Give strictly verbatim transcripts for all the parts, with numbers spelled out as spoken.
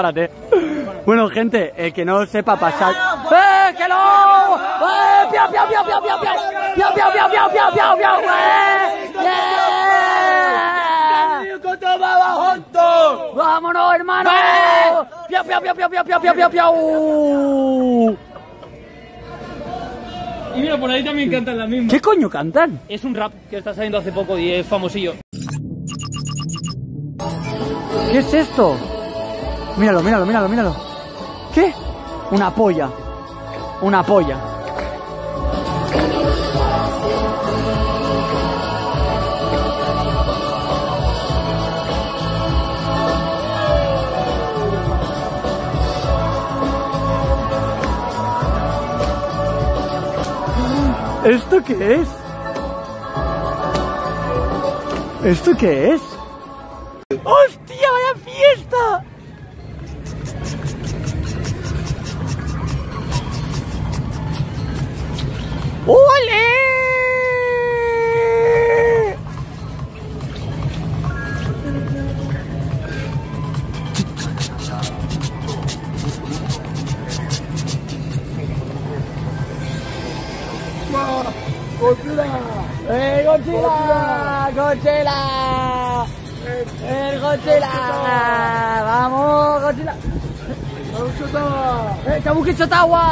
Párate. Bueno, gente, el que no sepa pasar. ¡Eh, que no! ¡Eh, piau, piau, piau, piau, piau, piau! ¡Piau, piau, piau, piau, piau, piau, piau! ¡Eh! ¡Vámonos, hermano! ¡Piau, piau, piau, piau, piau, piau, piau, piau, piau! Y mira, por ahí también cantan las mismas. ¿Qué coño cantan? Es un rap que está saliendo hace poco y es famosillo. ¿Qué es esto? Míralo, míralo, míralo, míralo. ¿Qué? Una polla. Una polla. ¿Esto qué es? ¿Esto qué es? ¡Hostia, vaya fiesta! ¡Ole! ¡Godzilla! ¡Eh, Godzilla! ¡Godzilla! ¡El Godzilla! ¡Vamos, Godzilla! ¡Eh, Kabuki Chotawa!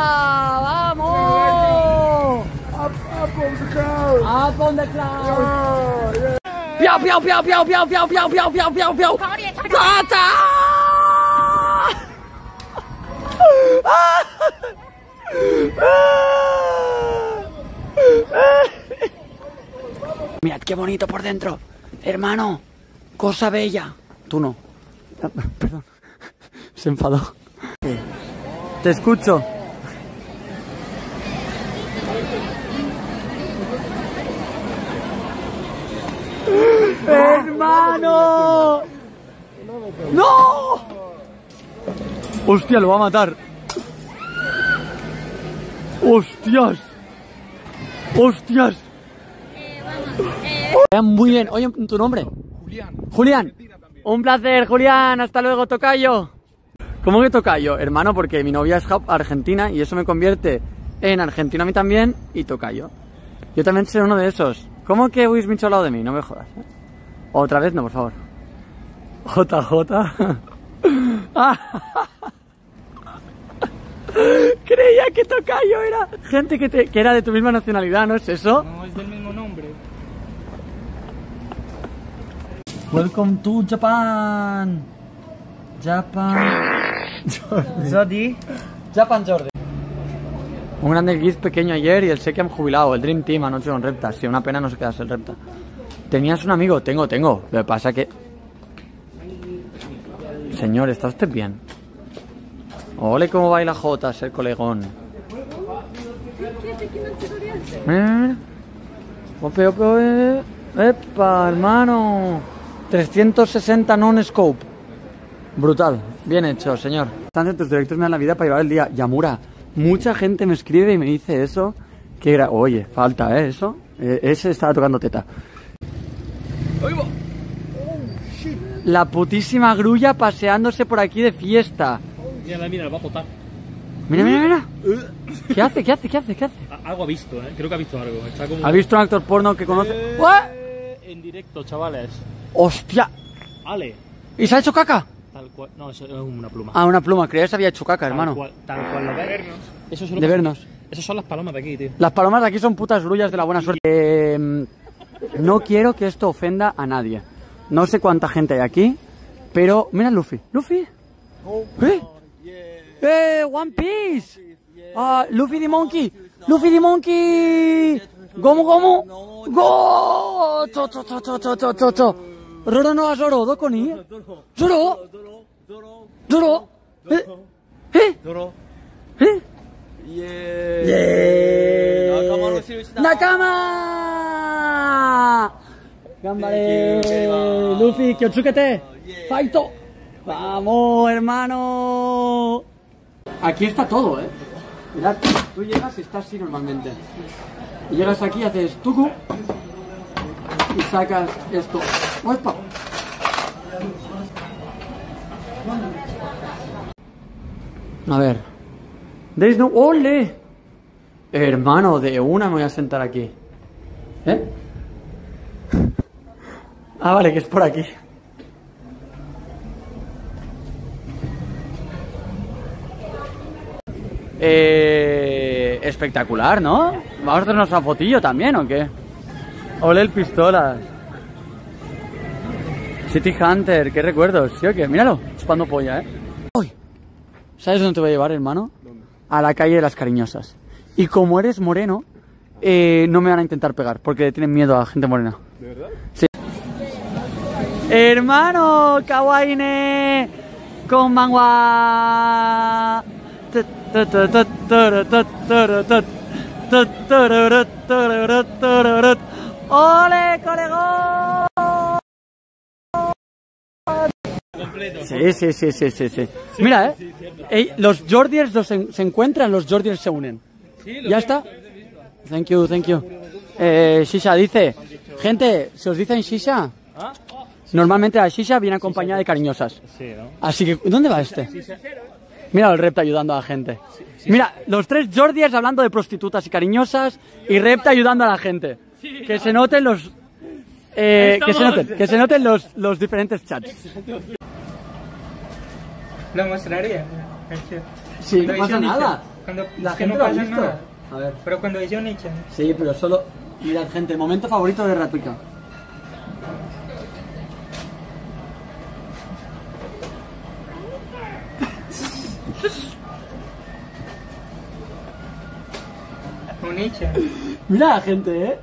¡Vamos! Up, up on the cloud! ¡Up on the cloud! Oh, yeah. ¡Piau, piau, piau, piau, piau, piau, piau, piau, piau, piau, piau! ¡Gata! Mirad qué bonito por dentro, hermano. Cosa bella. Tú no. Perdón. Se enfadó. Te escucho. ¡Hermano! ¡No! Hostia, lo va a matar. ¡Hostias! ¡Hostias! Muy bien. Oye, ¿tu nombre? Julián. Julián. Un placer, Julián. Hasta luego, tocayo. ¿Cómo que tocayo? Hermano, porque mi novia es argentina y eso me convierte en argentino a mí también y tocayo. Yo también soy uno de esos. ¿Cómo que Will Smith al lado de mí? No me jodas, ¿eh? Otra vez no, por favor. J J. Creía que tocayo era gente que, te, que era de tu misma nacionalidad, ¿no es eso? No, es del mismo nombre. Welcome to Japan. Japan. Jordi. Japan Jordi. Un grande Giz pequeño ayer y el sé que han jubilado. El Dream Team anoche con Repta. Sí, una pena no se quedase el Repta. ¿Tenías un amigo? Tengo, tengo. Lo que pasa que... Señor, ¿está usted bien? Ole cómo baila Jotas, el colegón. Mira, ope, ope, ope. Epa, hermano. trescientos sesenta non-scope. Brutal. Bien hecho, señor. Están tus directores me dan la vida para llevar el día. Yamura, mucha gente me escribe y me dice eso. Que era... Oye, falta, ¿eh? Eso. Eh, ese estaba tocando teta. La putísima grulla paseándose por aquí de fiesta. Mira, mira, va a potar. Mira, mira, mira. ¿Qué hace? ¿Qué hace? ¿Qué hace? ¿Qué hace? Algo ha visto, ¿eh? Creo que ha visto algo. Está como... ¿Ha visto un actor porno que conoce? Eh, en directo, chavales. ¡Hostia! Ale. ¿Y se ha hecho caca? Tal cual. No, eso es una pluma. Ah, una pluma. Creía que se había hecho caca, Tal hermano. Cual, tal cual lo ves. Eso es lo De que- vernos. Esas son las palomas de aquí, tío. Las palomas de aquí son putas grullas de la buena suerte. Eh, no quiero que esto ofenda a nadie. No sé cuánta gente hay aquí, pero... Mira Luffy. ¿Luffy? ¿Eh? ¡Eh! ¡One Piece! Ah, Luffy the Monkey. Luffy the Monkey. ¿Cómo, cómo? ¡Go! ¡Cho, cho, cho, cho, cho, cho, cho, cho! Roro no a Zoro, ¿doko ni? ¿Zoro? ¿Zoro? ¿Eh? ¿Eh? ¿Eh? ¡Nakama! ¡Gambare! Luffy, ¡Kyotsukete! ¡Faito! ¡Vamos, hermano! Aquí está todo, ¿eh? Mirad, tú llegas y estás así normalmente. Y llegas aquí, haces tuku y sacas esto. ¡Opa! A ver. There is no... ¡Ole! Hermano, de una me voy a sentar aquí. ¿Eh? Ah, vale, que es por aquí. Eh, espectacular, ¿no? Vamos a hacernos una fotillo también, ¿o qué? Ole el pistolas. City Hunter, qué recuerdos, ¿sí o qué? Míralo, chupando polla, ¿eh? Uy. ¿Sabes dónde te voy a llevar, hermano? ¿Dónde? A la calle de las Cariñosas. Y como eres moreno, eh, no me van a intentar pegar, porque tienen miedo a la gente morena. ¿De verdad? Sí. Hermano, kawaii con mangua. ¡Ole, colegón! Sí, sí, sí, sí, sí, sí. Mira, eh, eh los Jordiers los en, se encuentran, los Jordiers se unen. ¿Ya está? Thank you, thank you. Eh, Shisha dice, gente, ¿se os dicen Shisha? Normalmente la Shisha viene acompañada de cariñosas. Así que, ¿dónde va este? Mira el Repta ayudando a la gente. Mira, los tres Jordiers hablando de prostitutas y cariñosas y Repta ayudando a la gente. Que se noten los... Eh, que se noten, que se noten los, los diferentes chats. Lo mostraría. Sí, no pasa nada. Cuando, La es que gente no lo ha pasa visto. nada. A ver. Pero cuando hizo Nietzsche. Sí, pero solo... Mirad, gente, momento favorito de Ratuika. Un Nietzsche. Mira la gente, ¿eh?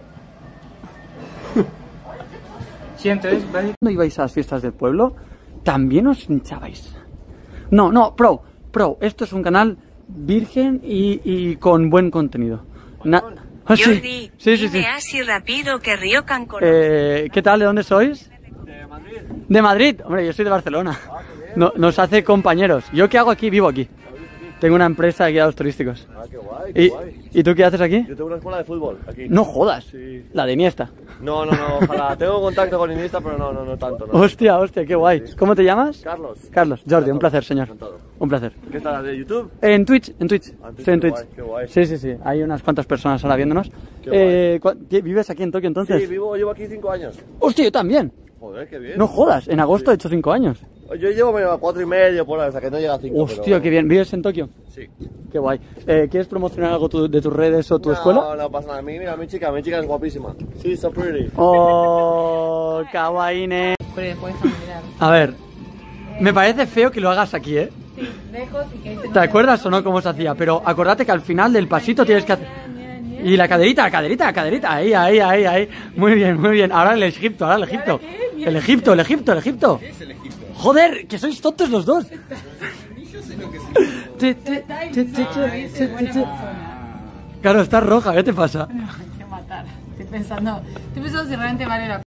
Sí, entonces, básicamente... Cuando ibais a las fiestas del pueblo, también os hinchabais. No, no, pro, pro, esto es un canal virgen y, y con buen contenido. Na ah, sí. Jordi, Sí, sí, sí. dime así rápido que Ryokan conoce. Eh, ¿Qué tal? ¿De dónde sois? De Madrid. De Madrid. Hombre, yo soy de Barcelona. No, nos hace compañeros. ¿Yo qué hago aquí? Vivo aquí. Tengo una empresa de guiados turísticos. Ah, qué guay, qué ¿Y, guay. ¿Y tú qué haces aquí? Yo tengo una escuela de fútbol aquí. No jodas. Sí. La de Iniesta. No, no, no, ojalá. Tengo contacto con Iniesta, pero no, no, no tanto. No. Hostia, hostia, qué guay. ¿Cómo te llamas? Carlos. Carlos. Jordi, un placer, señor. Encantado. Un placer. ¿Qué tal? ¿De YouTube? En Twitch, en Twitch. Ah, en Twitch, Estoy en qué Twitch. guay, qué guay. Sí, sí, sí. Hay unas cuantas personas ahora viéndonos. Qué Eh, ¿cu- qué- ¿Vives aquí en Tokio entonces? Sí, vivo, llevo aquí cinco años. Hostia, yo también. Joder, qué bien. No jodas, en agosto he hecho cinco años. Yo llevo medio a cuatro y medio por ahí, o sea que no llega a cinco. Hostia, pero... qué bien. ¿Vives en Tokio? Sí. Qué guay. Eh, ¿Quieres promocionar algo tu- de tus redes o tu no, escuela? No, no pasa nada. Mi- Mira, mi chica, mi chica es guapísima. Sí, so pretty. Oh, kawaii. Pero después familiar. A ver, me parece feo que lo hagas aquí, ¿eh? Sí, lejos y que se ¿Te acuerdas o no cómo se hacía? Pero acordate que al final del pasito tienes que hacer... Y la caderita, la caderita, la caderita, ahí, ahí, ahí, ahí. Muy bien, muy bien. Ahora el Egipto, ahora el Egipto. El Egipto, el Egipto, el Egipto. Joder, que sois tontos los dos. Te- te- te- te- te- te- te- te- Claro, estás roja, ¿qué te pasa? me matar. Estoy pensando, estoy pensando si realmente vale la